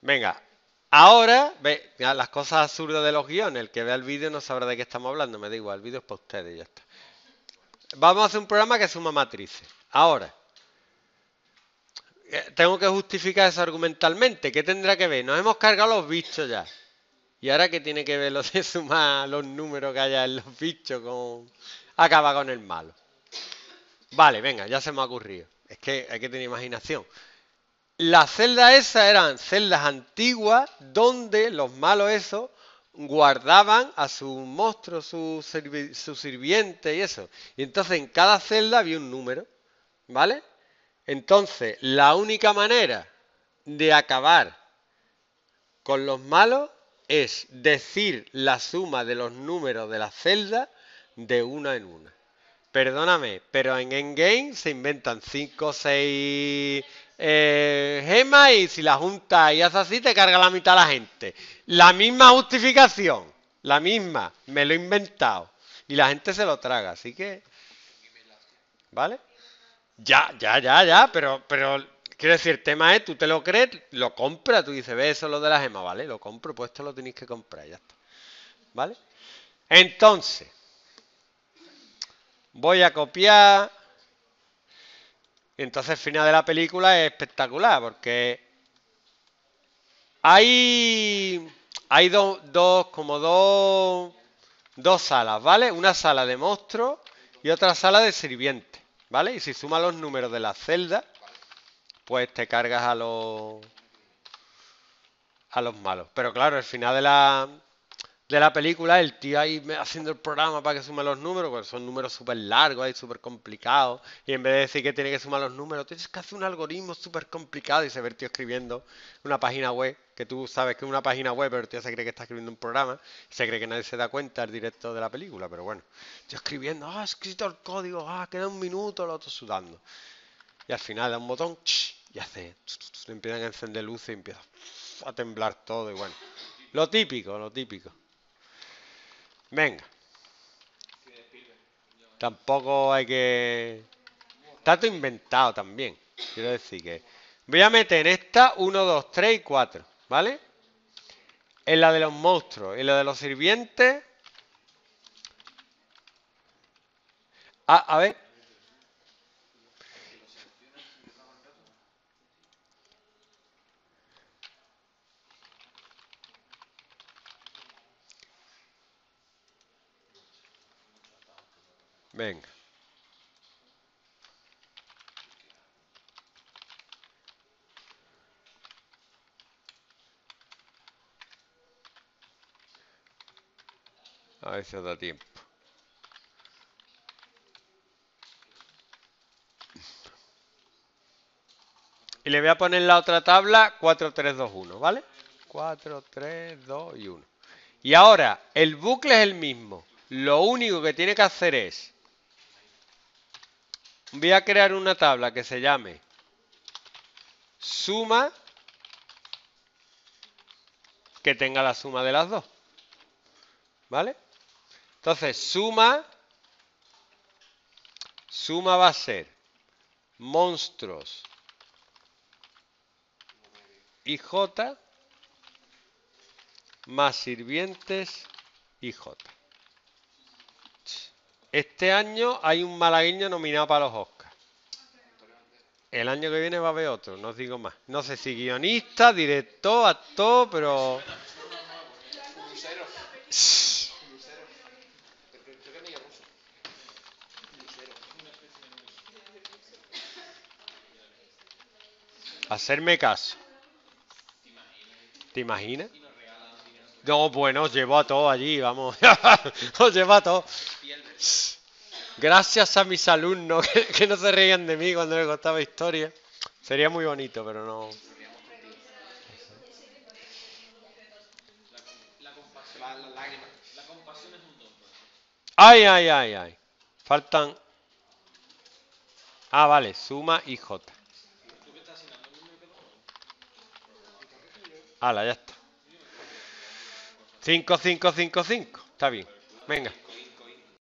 Venga, ahora, ve, ya, las cosas absurdas de los guiones. El que vea el vídeo no sabrá de qué estamos hablando, me da igual, el vídeo es para ustedes y ya está. Vamos a hacer un programa que suma matrices. Ahora, tengo que justificar eso argumentalmente. ¿Qué tendrá que ver? Nos hemos cargado los bichos ya. ¿Y ahora qué tiene que ver lo de sumar los números que haya en los bichos con... Acaba con el malo? Vale, venga, ya se me ha ocurrido. Es que hay que tener imaginación. Las celdas esas eran celdas antiguas donde los malos esos guardaban a sus monstruos, su sirviente y eso. Y entonces en cada celda había un número, ¿vale? Entonces, la única manera de acabar con los malos es decir la suma de los números de las celdas de una en una. Perdóname, pero en Endgame se inventan 5 o 6 gemas y si las juntas y haces así te carga la mitad la gente. La misma justificación, la misma, me lo he inventado. Y la gente se lo traga, así que... ¿Vale? Ya, pero quiero decir, el tema es, tú te lo crees, lo compras, tú dices, ve eso es lo de la gema, ¿vale? Lo compro, pues esto lo tenéis que comprar, ya está. ¿Vale? Entonces, voy a copiar. Entonces el final de la película es espectacular, porque hay dos salas, ¿vale? Una sala de monstruos y otra sala de sirvientes, ¿vale? Y si sumas los números de las celdas, pues te cargas a los malos. Pero claro, al final de la película, el tío ahí haciendo el programa para que sume los números, pues son números súper largos y súper complicados. Y en vez de decir que tiene que sumar los números, tienes que hacer un algoritmo súper complicado. Y se ve el tío escribiendo una página web, que tú sabes que es una página web, pero el tío se cree que está escribiendo un programa. Y se cree que nadie se da cuenta al directo de la película. Pero bueno, yo escribiendo, he escrito el código, queda un minuto, lo otro sudando. Y al final da un botón y hace. Le empiezan a encender luces y empieza a temblar todo. Y bueno, lo típico, lo típico. Venga, tampoco hay que... Está todo inventado también. Quiero decir que... Voy a meter en esta 1, 2, 3 y 4, ¿vale? En la de los monstruos, en la de los sirvientes... A ver. Venga. A ver si os da tiempo. Y le voy a poner en la otra tabla 4, 3, 2, 1, ¿vale? 4, 3, 2 y 1. Y ahora, el bucle es el mismo. Lo único que tiene que hacer es... Voy a crear una tabla que se llame suma, que tenga la suma de las dos. ¿Vale? Entonces, suma va a ser monstruos y J más sirvientes y J. Este año hay un malagueño nominado para los Oscars. El año que viene va a haber otro, no os digo más. No sé si guionista, director, actor, pero... Hacerme caso. ¿Te imaginas? No, bueno, os llevo a todos allí, vamos. Os llevo a todos. Gracias a mis alumnos que no se reían de mí cuando les contaba historia. Sería muy bonito, pero no. Ay, ay, ay, ay. Faltan. Vale, suma y J. Hala, ya está. 5, 5, 5, 5. Está bien. Venga.